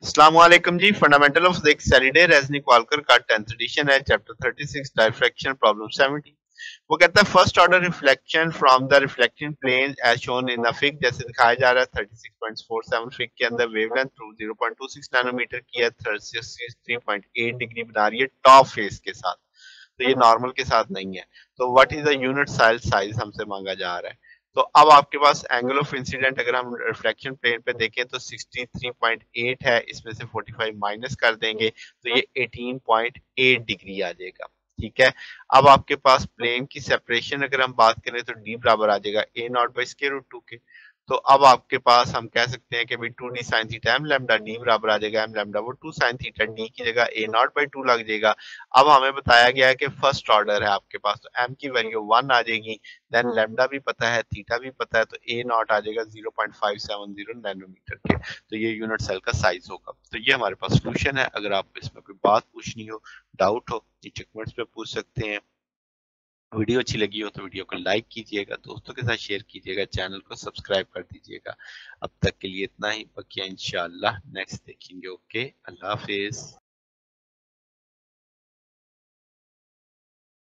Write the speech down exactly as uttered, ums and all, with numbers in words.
अस्सलाम वालेकुम जी। Fundamental of physics Saturday Resnick Walker का टेंथ एडिशन है, chapter thirty six diffraction problem seventy. वो कहता है first order reflection from the reflecting plane edge shown in the fig, जैसे दिखाया जा रहा है thirty six point four seven fig के अंदर wavelength through zero point two six nanometre की है, थर्टी पॉइंट एट डिग्री बना रही है टॉप फेस के साथ, तो ये नॉर्मल के साथ नहीं है। तो what is the unit cell size हमसे मांगा जा रहा है। तो अब आपके पास एंगल ऑफ इंसिडेंट अगर हम रिफ्लेक्शन प्लेन पे देखें तो सिक्सटी थ्री पॉइंट एट है, इसमें से फोर्टी फाइव माइनस कर देंगे तो ये एटीन पॉइंट एट डिग्री आ जाएगा। ठीक है, अब आपके पास प्लेन की सेपरेशन अगर हम बात करें तो डी बराबर आ जाएगा A naught by square root two के। तो अब आपके पास हम कह सकते हैं कि भाई two D sine theta M lambda, D बराबर आ जाएगा एम लैम्डा, वो टू साइन थीटा, डी की जगह ए नॉट बाई टू लग जाएगा। अब हमें बताया गया है कि फर्स्ट ऑर्डर है आपके पास, तो एम की वैल्यू वन आ जाएगी, देन लैम्डा भी पता है, थीटा भी पता है, तो ए नॉट आ जाएगा zero point five seven zero nanometre के। तो ये यूनिट सेल का साइज होगा। तो ये हमारे पास सोल्यूशन है। अगर आप इसमें कोई बात पूछनी हो, डाउट हो, नीचे कमेंट्स पे पूछ सकते हैं। वीडियो अच्छी लगी हो तो वीडियो को लाइक कीजिएगा, दोस्तों के साथ शेयर कीजिएगा, चैनल को सब्सक्राइब कर दीजिएगा। अब तक के लिए इतना ही, बाकी इंशाल्लाह नेक्स्ट देखेंगे। ओके, अल्लाह हाफिज।